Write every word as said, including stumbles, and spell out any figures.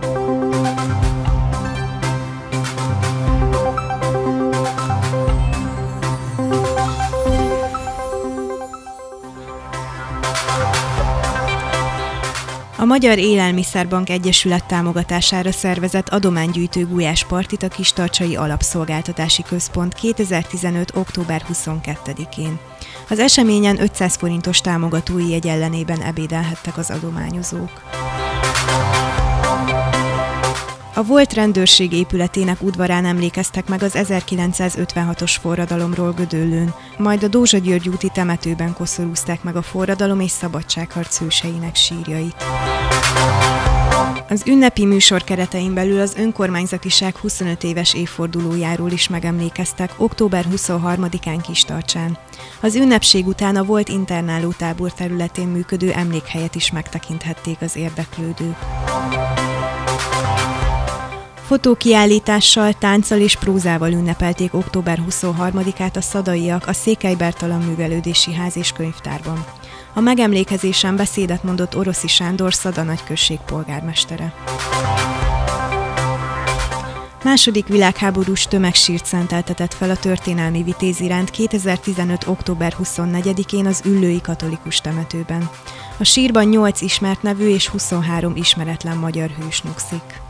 A Magyar Élelmiszerbank Egyesület támogatására szervezett adománygyűjtő gulyáspartit a Kistarcsai Alapszolgáltatási Központ kétezer-tizenöt. október huszonkettedikén. Az eseményen ötszáz forintos támogatói jegy ellenében ebédelhettek az adományozók. A volt rendőrség épületének udvarán emlékeztek meg az ezerkilencszázötvenhatos forradalomról Gödöllőn, majd a Dózsa György úti temetőben koszorúzták meg a forradalom és szabadságharc hőseinek sírjait. Az ünnepi műsor keretein belül az önkormányzatiság huszonöt éves évfordulójáról is megemlékeztek október huszonharmadikán Kistarcsán. Az ünnepség után a volt internálótábor területén működő emlékhelyet is megtekinthették az érdeklődők. Fotókiállítással, tánccal és prózával ünnepelték október huszonharmadikát a szadaiak a Székely Bertalan Művelődési Ház és Könyvtárban. A megemlékezésen beszédet mondott Oroszi Sándor Szada nagyközség polgármestere. Második világháborús tömegsírt szenteltetett fel a történelmi vitéz iránt kétezer-tizenöt. október huszonnegyedikén az Üllői Katolikus Temetőben. A sírban nyolc ismert nevű és huszonhárom ismeretlen magyar hős nyugszik.